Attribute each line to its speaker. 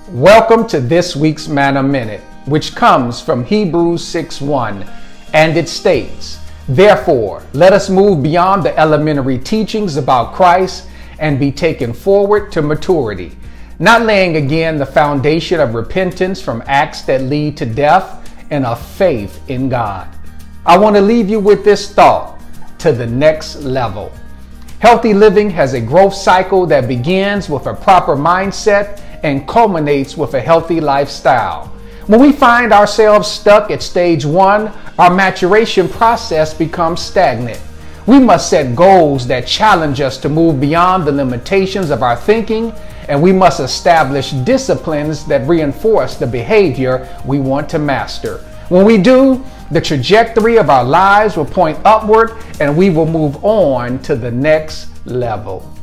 Speaker 1: Welcome to this week's Manna Minute, which comes from Hebrews 6:1, and it states, "Therefore, let us move beyond the elementary teachings about Christ and be taken forward to maturity, not laying again the foundation of repentance from acts that lead to death and of faith in God." I want to leave you with this thought: to the next level. Healthy living has a growth cycle that begins with a proper mindset and culminates with a healthy lifestyle. When we find ourselves stuck at stage 1, our maturation process becomes stagnant. We must set goals that challenge us to move beyond the limitations of our thinking, and we must establish disciplines that reinforce the behavior we want to master. When we do, the trajectory of our lives will point upward and we will move on to the next level.